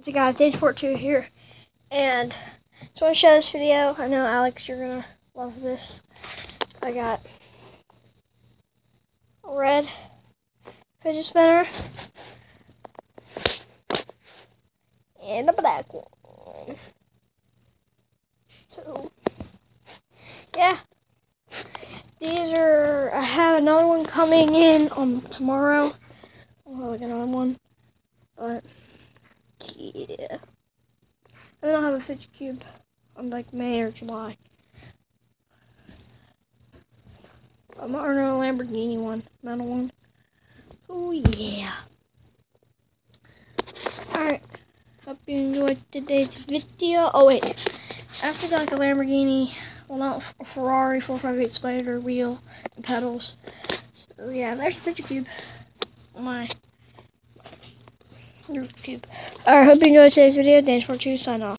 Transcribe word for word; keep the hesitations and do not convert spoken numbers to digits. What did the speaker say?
So guys, day two here, and just want to show this video. I know Alex, you're gonna love this. I got a red fidget spinner and a black one. So yeah, these are. I have another one coming in on tomorrow. I'll get another one, but. Yeah. I don't have a Fidget cube on like May or July. I'm on a Lamborghini one, metal one. Oh yeah. Alright. Hope you enjoyed today's video. Oh wait. I also got like a Lamborghini, well not a Ferrari four five eight Spider wheel and pedals. So yeah, there's the Fidget cube. My YouTube. Alright, hope you enjoyed today's video. Dance for two, sign off.